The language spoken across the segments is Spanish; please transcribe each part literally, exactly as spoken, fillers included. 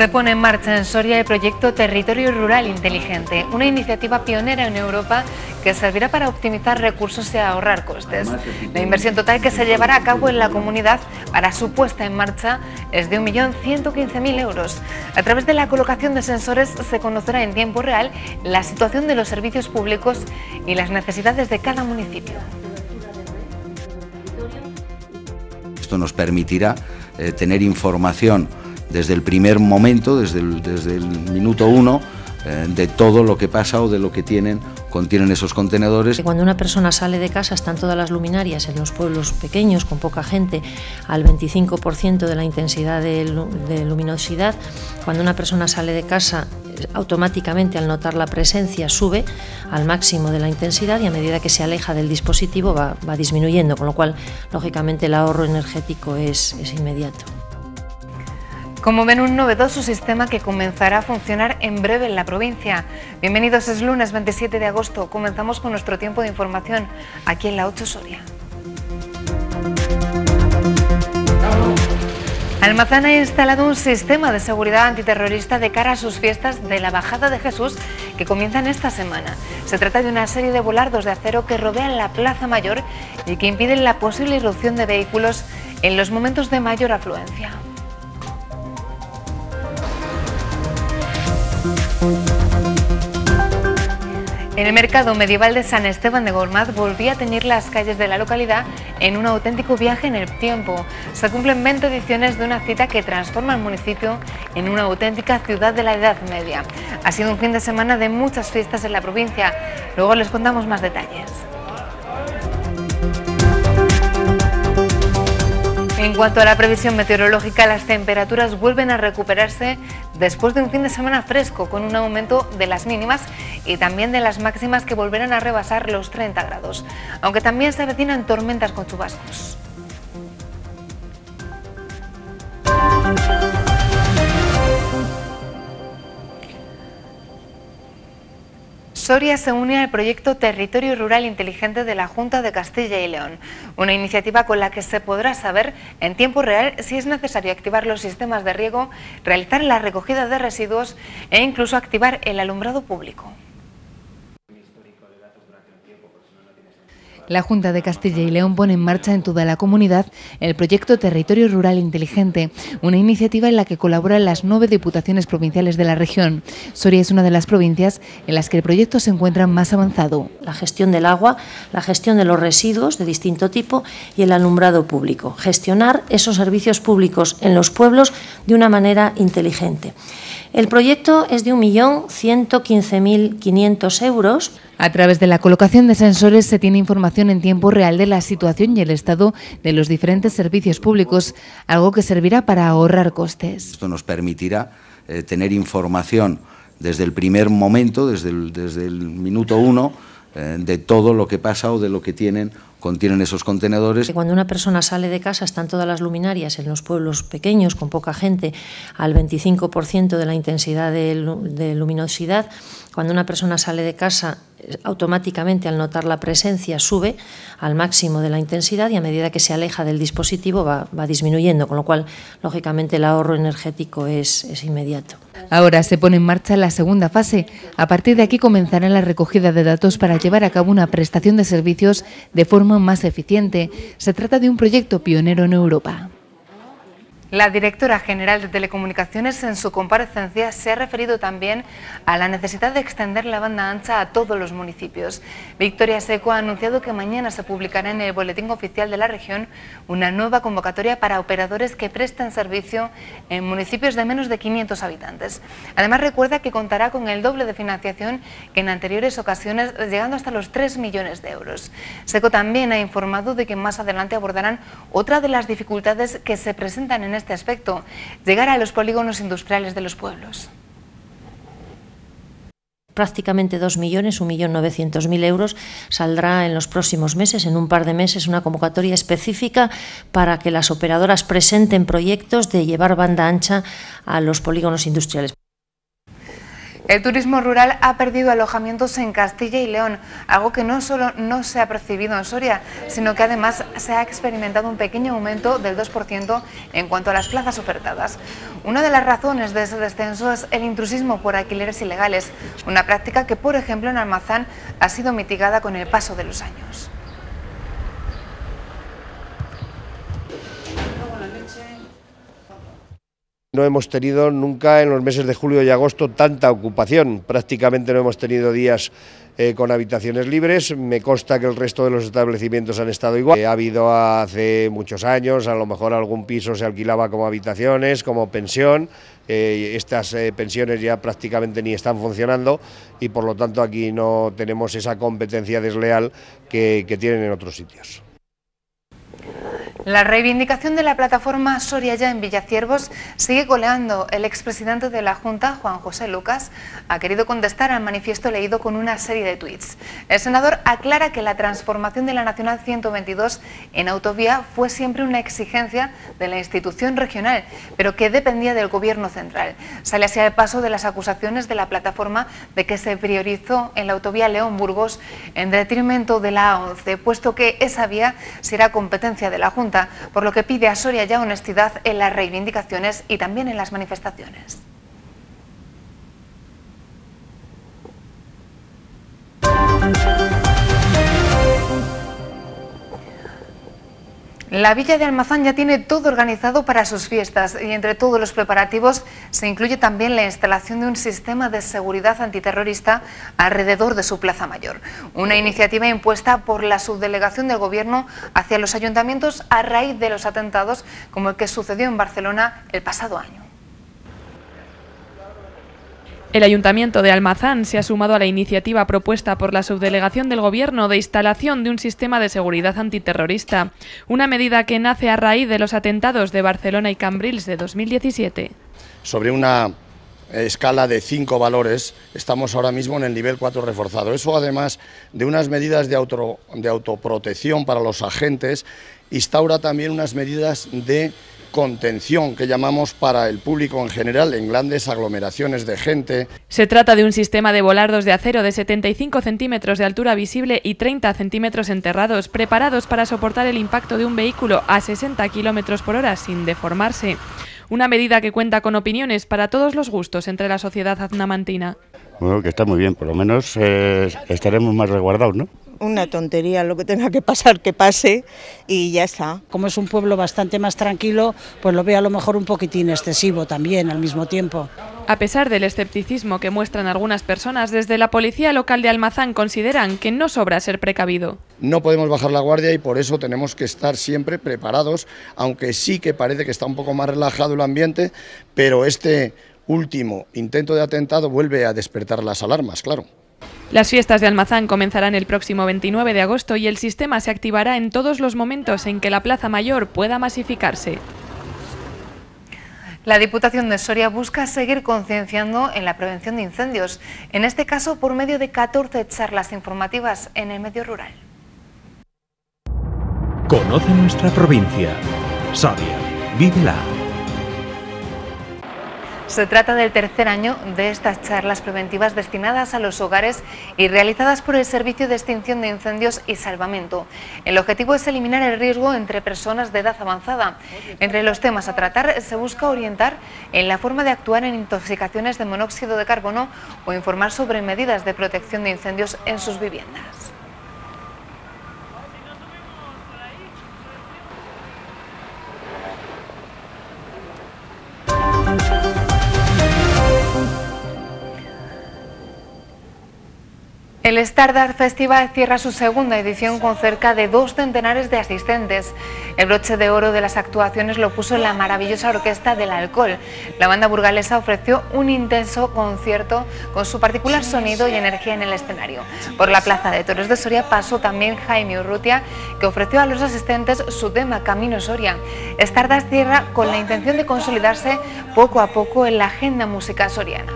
Se pone en marcha en Soria el proyecto Territorio Rural Inteligente, una iniciativa pionera en Europa que servirá para optimizar recursos y ahorrar costes. La inversión total que se llevará a cabo en la comunidad para su puesta en marcha es de un millón ciento quince mil euros. A través de la colocación de sensores se conocerá en tiempo real la situación de los servicios públicos y las necesidades de cada municipio. Esto nos permitirá eh, tener información desde el primer momento, desde el, desde el minuto uno, eh, de todo lo que pasa o de lo que tienen, contienen esos contenedores. Cuando una persona sale de casa están todas las luminarias en los pueblos pequeños, con poca gente, al veinticinco por ciento de la intensidad de, de luminosidad. Cuando una persona sale de casa, automáticamente al notar la presencia sube al máximo de la intensidad y a medida que se aleja del dispositivo va, va disminuyendo, con lo cual lógicamente el ahorro energético es, es inmediato. Como ven, un novedoso sistema que comenzará a funcionar en breve en la provincia. Bienvenidos, es lunes veintisiete de agosto. Comenzamos con nuestro tiempo de información aquí en la ocho Soria. Almazán ha instalado un sistema de seguridad antiterrorista de cara a sus fiestas de la Bajada de Jesús que comienzan esta semana. Se trata de una serie de volardos de acero que rodean la Plaza Mayor y que impiden la posible irrupción de vehículos en los momentos de mayor afluencia. En el mercado medieval de San Esteban de Gormaz volvía a teñir las calles de la localidad en un auténtico viaje en el tiempo. Se cumplen veinte ediciones de una cita que transforma el municipio en una auténtica ciudad de la Edad Media. Ha sido un fin de semana de muchas fiestas en la provincia. Luego les contamos más detalles. En cuanto a la previsión meteorológica, las temperaturas vuelven a recuperarse después de un fin de semana fresco, con un aumento de las mínimas y también de las máximas que volverán a rebasar los treinta grados, aunque también se avecinan tormentas con chubascos. Soria se une al proyecto Territorio Rural Inteligente de la Junta de Castilla y León, una iniciativa con la que se podrá saber en tiempo real si es necesario activar los sistemas de riego, realizar la recogida de residuos e incluso activar el alumbrado público. La Junta de Castilla y León pone en marcha en toda la comunidad el proyecto Territorio Rural Inteligente, una iniciativa en la que colaboran las nueve diputaciones provinciales de la región. Soria es una de las provincias en las que el proyecto se encuentra más avanzado. La gestión del agua, la gestión de los residuos de distinto tipo y el alumbrado público. Gestionar esos servicios públicos en los pueblos de una manera inteligente. El proyecto es de un millón ciento quince mil quinientos euros. A través de la colocación de sensores se tiene información en tiempo real de la situación y el estado de los diferentes servicios públicos, algo que servirá para ahorrar costes. Esto nos permitirá eh, tener información desde el primer momento, desde el, desde el minuto uno, eh, de todo lo que pasa o de lo que tienen, contienen esos contenedores. Cuando una persona sale de casa están todas las luminarias en los pueblos pequeños, con poca gente, al veinticinco por ciento de la intensidad de, de luminosidad. Cuando una persona sale de casa, automáticamente al notar la presencia sube al máximo de la intensidad y a medida que se aleja del dispositivo va, va disminuyendo, con lo cual lógicamente el ahorro energético es, es inmediato. Ahora se pone en marcha la segunda fase. A partir de aquí comenzará la recogida de datos para llevar a cabo una prestación de servicios de forma más eficiente. Se trata de un proyecto pionero en Europa. La directora general de Telecomunicaciones en su comparecencia se ha referido también a la necesidad de extender la banda ancha a todos los municipios. Victoria Seco ha anunciado que mañana se publicará en el Boletín Oficial de la región una nueva convocatoria para operadores que presten servicio en municipios de menos de quinientos habitantes. Además, recuerda que contará con el doble de financiación que en anteriores ocasiones, llegando hasta los tres millones de euros. Seco también ha informado de que más adelante abordarán otra de las dificultades que se presentan en este aspecto, llegar a los polígonos industriales de los pueblos. Prácticamente dos millones, un millón novecientos mil euros, saldrá en los próximos meses, en un par de meses, una convocatoria específica para que las operadoras presenten proyectos de llevar banda ancha a los polígonos industriales. El turismo rural ha perdido alojamientos en Castilla y León, algo que no solo no se ha percibido en Soria, sino que además se ha experimentado un pequeño aumento del dos por ciento en cuanto a las plazas ofertadas. Una de las razones de ese descenso es el intrusismo por alquileres ilegales, una práctica que, por ejemplo, en Almazán ha sido mitigada con el paso de los años. No hemos tenido nunca en los meses de julio y agosto tanta ocupación, prácticamente no hemos tenido días eh, con habitaciones libres. Me consta que el resto de los establecimientos han estado igual. Eh, ha habido hace muchos años, a lo mejor algún piso se alquilaba como habitaciones, como pensión. Eh, estas eh, pensiones ya prácticamente ni están funcionando y por lo tanto aquí no tenemos esa competencia desleal que, que tienen en otros sitios. La reivindicación de la plataforma Soria Ya en Villaciervos sigue coleando. El expresidente de la Junta, Juan José Lucas, ha querido contestar al manifiesto leído con una serie de tuits. El senador aclara que la transformación de la Nacional ciento veintidós en autovía fue siempre una exigencia de la institución regional, pero que dependía del gobierno central. Sale así al paso de las acusaciones de la plataforma de que se priorizó en la autovía León-Burgos en detrimento de la A once, puesto que esa vía será competencia de la Junta, por lo que pide a Soria Ya honestidad en las reivindicaciones y también en las manifestaciones. La villa de Almazán ya tiene todo organizado para sus fiestas y entre todos los preparativos se incluye también la instalación de un sistema de seguridad antiterrorista alrededor de su plaza mayor. Una iniciativa impuesta por la subdelegación del Gobierno hacia los ayuntamientos a raíz de los atentados como el que sucedió en Barcelona el pasado año. El Ayuntamiento de Almazán se ha sumado a la iniciativa propuesta por la subdelegación del Gobierno de instalación de un sistema de seguridad antiterrorista, una medida que nace a raíz de los atentados de Barcelona y Cambrils de dos mil diecisiete. Sobre una escala de cinco valores, estamos ahora mismo en el nivel cuatro reforzado. Eso, además de unas medidas de, auto, de autoprotección para los agentes, instaura también unas medidas de contención que llamamos para el público en general en grandes aglomeraciones de gente. Se trata de un sistema de volardos de acero de setenta y cinco centímetros de altura visible y treinta centímetros enterrados, preparados para soportar el impacto de un vehículo a sesenta kilómetros por hora sin deformarse. Una medida que cuenta con opiniones para todos los gustos entre la sociedad aznamantina. Bueno, que está muy bien, por lo menos eh, estaremos más resguardados, ¿no? Una tontería, lo que tenga que pasar, que pase y ya está. Como es un pueblo bastante más tranquilo, pues lo veo a lo mejor un poquitín excesivo también al mismo tiempo. A pesar del escepticismo que muestran algunas personas, desde la Policía Local de Almazán consideran que no sobra ser precavido. No podemos bajar la guardia y por eso tenemos que estar siempre preparados, aunque sí que parece que está un poco más relajado el ambiente, pero este último intento de atentado vuelve a despertar las alarmas, claro. Las fiestas de Almazán comenzarán el próximo veintinueve de agosto y el sistema se activará en todos los momentos en que la Plaza Mayor pueda masificarse. La Diputación de Soria busca seguir concienciando en la prevención de incendios, en este caso por medio de catorce charlas informativas en el medio rural. Conoce nuestra provincia. Soria, vívela. Se trata del tercer año de estas charlas preventivas destinadas a los hogares y realizadas por el Servicio de Extinción de Incendios y Salvamento. El objetivo es eliminar el riesgo entre personas de edad avanzada. Entre los temas a tratar se busca orientar en la forma de actuar en intoxicaciones de monóxido de carbono o informar sobre medidas de protección de incendios en sus viviendas. El Stardust Festival cierra su segunda edición con cerca de dos centenares de asistentes. El broche de oro de las actuaciones lo puso la maravillosa orquesta del Alcohol. La banda burgalesa ofreció un intenso concierto con su particular sonido y energía en el escenario. Por la Plaza de Toros de Soria pasó también Jaime Urrutia, que ofreció a los asistentes su tema Camino Soria. Stardust cierra con la intención de consolidarse poco a poco en la agenda musical soriana.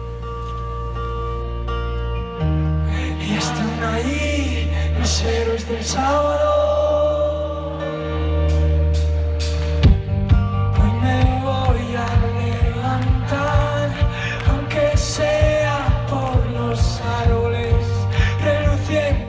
Y están ahí los héroes del sábado. Hoy me voy a levantar, aunque sea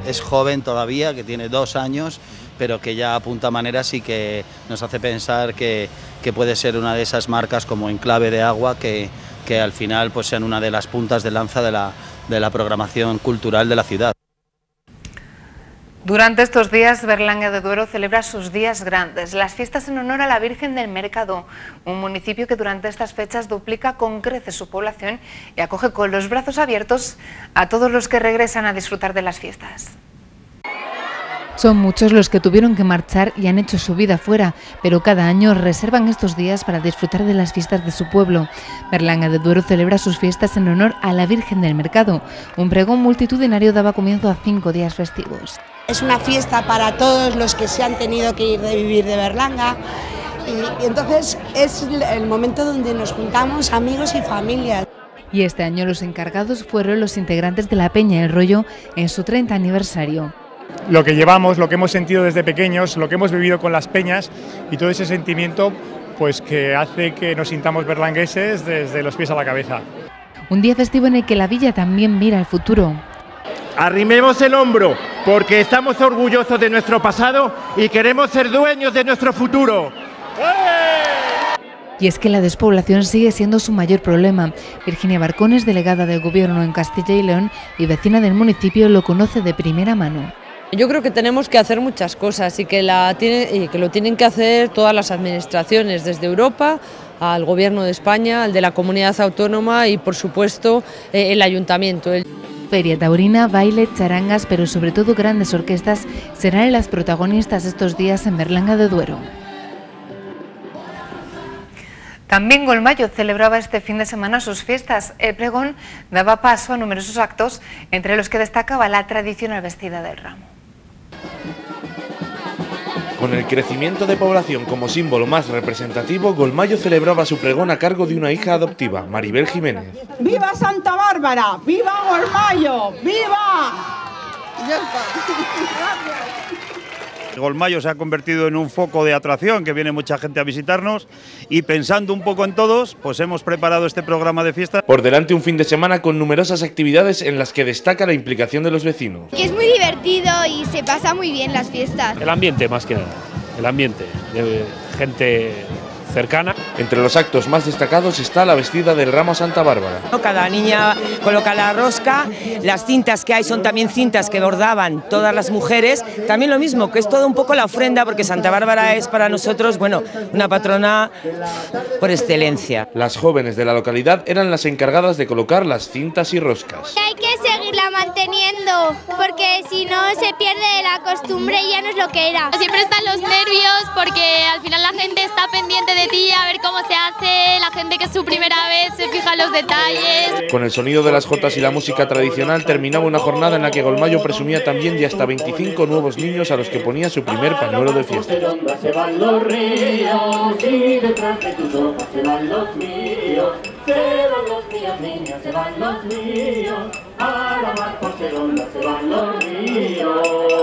es joven todavía, que tiene dos años, pero que ya apunta maneras y que nos hace pensar que, que puede ser una de esas marcas como Enclave de Agua que, que al final pues sean una de las puntas de lanza de la, de la programación cultural de la ciudad. Durante estos días, Berlanga de Duero celebra sus días grandes, las fiestas en honor a la Virgen del Mercado, un municipio que durante estas fechas duplica con creces su población y acoge con los brazos abiertos a todos los que regresan a disfrutar de las fiestas. Son muchos los que tuvieron que marchar y han hecho su vida fuera, pero cada año reservan estos días para disfrutar de las fiestas de su pueblo. Berlanga de Duero celebra sus fiestas en honor a la Virgen del Mercado. Un pregón multitudinario daba comienzo a cinco días festivos. Es una fiesta para todos los que se han tenido que ir de vivir de Berlanga y, y entonces es el momento donde nos juntamos amigos y familias. Y este año los encargados fueron los integrantes de la Peña El Rollo en su treinta aniversario. Lo que llevamos, lo que hemos sentido desde pequeños, lo que hemos vivido con las peñas y todo ese sentimiento pues que hace que nos sintamos berlangueses desde los pies a la cabeza. Un día festivo en el que la villa también mira al futuro. Arrimemos el hombro porque estamos orgullosos de nuestro pasado y queremos ser dueños de nuestro futuro. Y es que la despoblación sigue siendo su mayor problema. Virginia Barcones, delegada del Gobierno en Castilla y León y vecina del municipio, lo conoce de primera mano. Yo creo que tenemos que hacer muchas cosas y que, la tiene, y que lo tienen que hacer todas las administraciones, desde Europa al Gobierno de España, al de la comunidad autónoma y, por supuesto, eh, el ayuntamiento. Feria taurina, baile, charangas, pero sobre todo grandes orquestas serán las protagonistas estos días en Berlanga de Duero. También Golmayo celebraba este fin de semana sus fiestas. El pregón daba paso a numerosos actos, entre los que destacaba la tradicional vestida del ramo. Con el crecimiento de población como símbolo más representativo, Golmayo celebraba su pregón a cargo de una hija adoptiva, Maribel Jiménez. ¡Viva Santa Bárbara! ¡Viva Golmayo! ¡Viva! Ya está. Golmayo se ha convertido en un foco de atracción, que viene mucha gente a visitarnos, y pensando un poco en todos, pues hemos preparado este programa de fiesta. Por delante un fin de semana con numerosas actividades en las que destaca la implicación de los vecinos. Que es muy divertido y se pasa muy bien las fiestas. El ambiente más que nada, el ambiente de gente cercana. Entre los actos más destacados está la vestida del ramo Santa Bárbara. Cada niña coloca la rosca, las cintas que hay son también cintas que bordaban todas las mujeres, también lo mismo, que es todo un poco la ofrenda, porque Santa Bárbara es para nosotros, bueno, una patrona por excelencia. Las jóvenes de la localidad eran las encargadas de colocar las cintas y roscas. Hay que seguirla manteniendo, porque si no se pierde la costumbre y ya no es lo que era. Siempre están los nervios, porque al final la gente está pendiente de de ti, a ver cómo se hace, la gente que es su primera vez se fija en los detalles. Con el sonido de las jotas y la música tradicional terminaba una jornada en la que Golmayo presumía también de hasta veinticinco nuevos niños a los que ponía su primer pañuelo de fiesta. Se van los ríos y detrás de tus ojos se van los míos. Se van los míos, niños, se van los míos. A la mar por Seronda se van los ríos.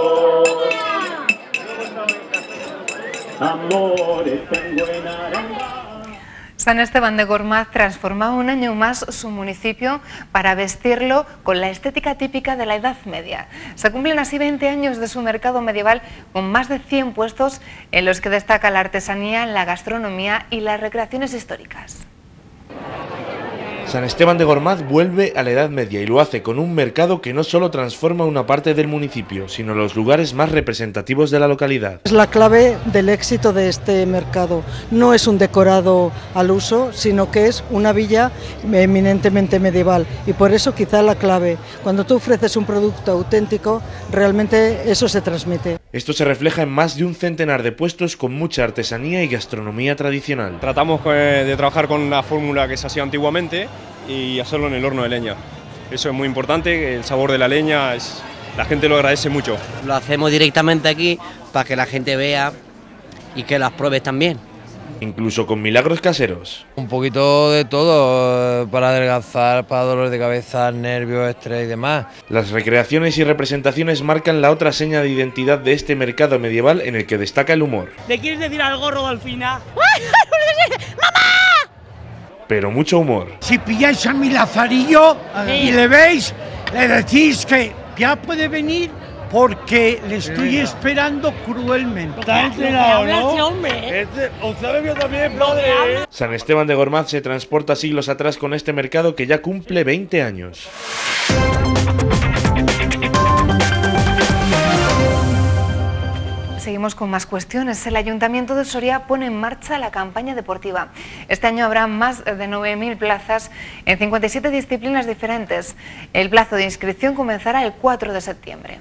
Amores tengo en Aranda. San Esteban de Gormaz transformaba un año más su municipio para vestirlo con la estética típica de la Edad Media. Se cumplen así veinte años de su mercado medieval con más de cien puestos en los que destaca la artesanía, la gastronomía y las recreaciones históricas. San Esteban de Gormaz vuelve a la Edad Media y lo hace con un mercado que no solo transforma una parte del municipio, sino los lugares más representativos de la localidad. Es la clave del éxito de este mercado. No es un decorado al uso, sino que es una villa eminentemente medieval y por eso quizá la clave. Cuando tú ofreces un producto auténtico, realmente eso se transmite. Esto se refleja en más de un centenar de puestos con mucha artesanía y gastronomía tradicional. Tratamos de trabajar con una fórmula que se hacía antiguamente y hacerlo en el horno de leña. Eso es muy importante, el sabor de la leña, es, la gente lo agradece mucho. Lo hacemos directamente aquí para que la gente vea y que las pruebes también. Incluso con milagros caseros. Un poquito de todo, para adelgazar, para dolor de cabeza, nervios, estrés y demás. Las recreaciones y representaciones marcan la otra seña de identidad de este mercado medieval en el que destaca el humor. ¿Le quieres decir algo, Rodolfina? ¡Mamá! Pero mucho humor. Si pilláis a mi Lazarillo y le veis, le decís que ya puede venir porque le estoy esperando cruelmente. Está entrenado, ¿no? Este, ¿usted bebió también, padre? San Esteban de Gormaz se transporta siglos atrás con este mercado que ya cumple veinte años. Seguimos con más cuestiones. El Ayuntamiento de Soria pone en marcha la campaña deportiva. Este año habrá más de nueve mil plazas en cincuenta y siete disciplinas diferentes. El plazo de inscripción comenzará el cuatro de septiembre.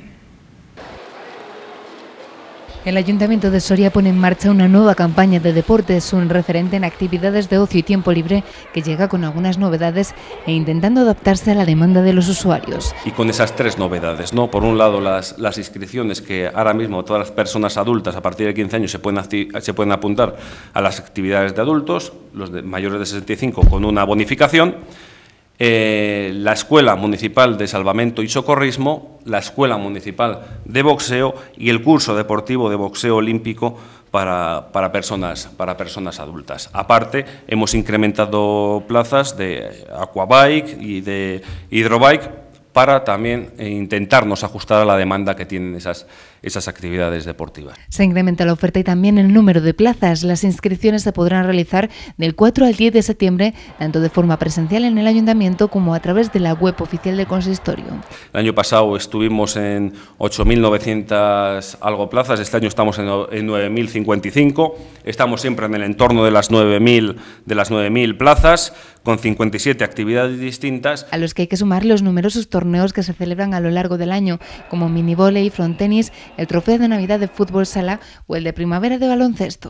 El Ayuntamiento de Soria pone en marcha una nueva campaña de deportes, un referente en actividades de ocio y tiempo libre que llega con algunas novedades e intentando adaptarse a la demanda de los usuarios. Y con esas tres novedades, ¿no? Por un lado, las, las inscripciones que ahora mismo todas las personas adultas a partir de quince años se pueden, se pueden apuntar a las actividades de adultos, los de mayores de sesenta y cinco con una bonificación. Eh, la Escuela Municipal de Salvamento y Socorrismo, la Escuela Municipal de Boxeo y el curso deportivo de boxeo olímpico para, para, personas, para personas adultas. Aparte, hemos incrementado plazas de aquabike y de hidrobike para también intentarnos ajustar a la demanda que tienen esas, esas actividades deportivas. Se incrementa la oferta y también el número de plazas. Las inscripciones se podrán realizar del cuatro al diez de septiembre, tanto de forma presencial en el Ayuntamiento como a través de la web oficial del Consistorio. El año pasado estuvimos en ocho mil novecientas algo plazas, este año estamos en, en nueve mil cincuenta y cinco, estamos siempre en el entorno de las nueve mil de las nueve mil plazas, con cincuenta y siete actividades distintas. A los que hay que sumar los numerosos torneos que se celebran a lo largo del año, como minivóley, frontenis, el trofeo de Navidad de fútbol sala o el de primavera de baloncesto.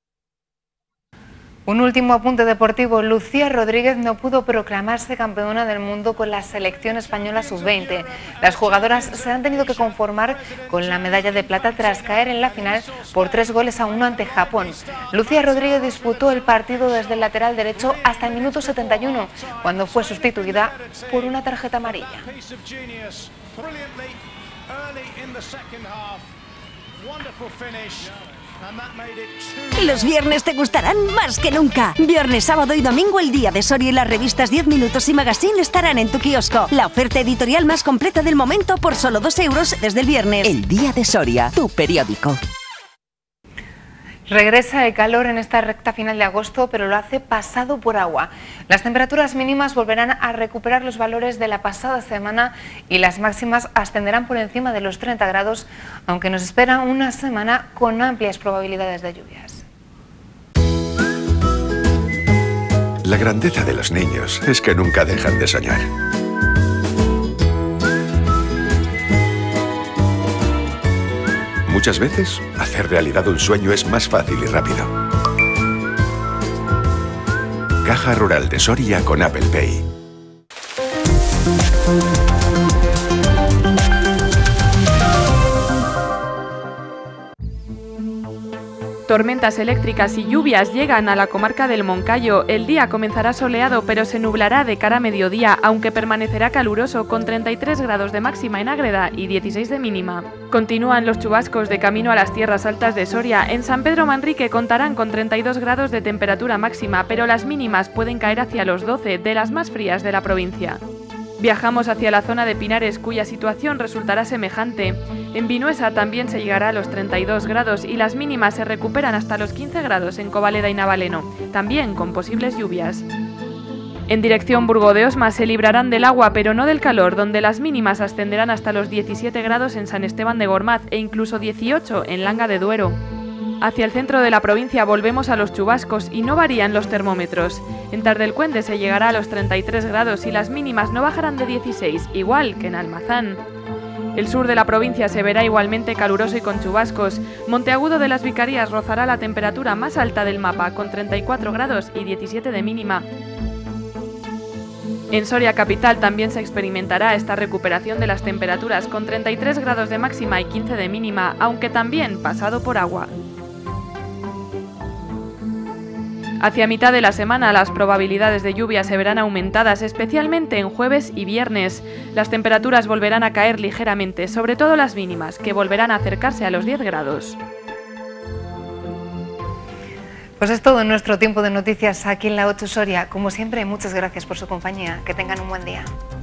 Un último apunte deportivo. Lucía Rodríguez no pudo proclamarse campeona del mundo con la selección española sub veinte. Las jugadoras se han tenido que conformar con la medalla de plata tras caer en la final por tres goles a uno ante Japón. Lucía Rodríguez disputó el partido desde el lateral derecho hasta el minuto setenta y uno, cuando fue sustituida por una tarjeta amarilla. Los viernes te gustarán más que nunca. Viernes, sábado y domingo el Día de Soria y las revistas diez minutos y Magazine estarán en tu kiosco. La oferta editorial más completa del momento por solo dos euros desde el viernes. El Día de Soria, tu periódico. Regresa el calor en esta recta final de agosto, pero lo hace pasado por agua. Las temperaturas mínimas volverán a recuperar los valores de la pasada semana y las máximas ascenderán por encima de los treinta grados, aunque nos espera una semana con amplias probabilidades de lluvias. La grandeza de los niños es que nunca dejan de soñar. Muchas veces, hacer realidad un sueño es más fácil y rápido. Caja Rural de Soria con Apple Pay. Tormentas eléctricas y lluvias llegan a la comarca del Moncayo. El día comenzará soleado, pero se nublará de cara a mediodía, aunque permanecerá caluroso, con treinta y tres grados de máxima en Ágreda y dieciséis de mínima. Continúan los chubascos de camino a las tierras altas de Soria. En San Pedro Manrique contarán con treinta y dos grados de temperatura máxima, pero las mínimas pueden caer hacia los doce, de las más frías de la provincia. Viajamos hacia la zona de Pinares, cuya situación resultará semejante. En Vinuesa también se llegará a los treinta y dos grados y las mínimas se recuperan hasta los quince grados en Covaleda y Navaleno, también con posibles lluvias. En dirección Burgo de Osma se librarán del agua, pero no del calor, donde las mínimas ascenderán hasta los diecisiete grados en San Esteban de Gormaz e incluso dieciocho en Langa de Duero. Hacia el centro de la provincia volvemos a los chubascos y no varían los termómetros. En Tardelcuende se llegará a los treinta y tres grados y las mínimas no bajarán de dieciséis, igual que en Almazán. El sur de la provincia se verá igualmente caluroso y con chubascos. Monteagudo de las Vicarías rozará la temperatura más alta del mapa, con treinta y cuatro grados y diecisiete de mínima. En Soria capital también se experimentará esta recuperación de las temperaturas, con treinta y tres grados de máxima y quince de mínima, aunque también pasado por agua. Hacia mitad de la semana las probabilidades de lluvia se verán aumentadas, especialmente en jueves y viernes. Las temperaturas volverán a caer ligeramente, sobre todo las mínimas, que volverán a acercarse a los diez grados. Pues es todo en nuestro tiempo de noticias aquí en la ocho Soria. Como siempre, muchas gracias por su compañía. Que tengan un buen día.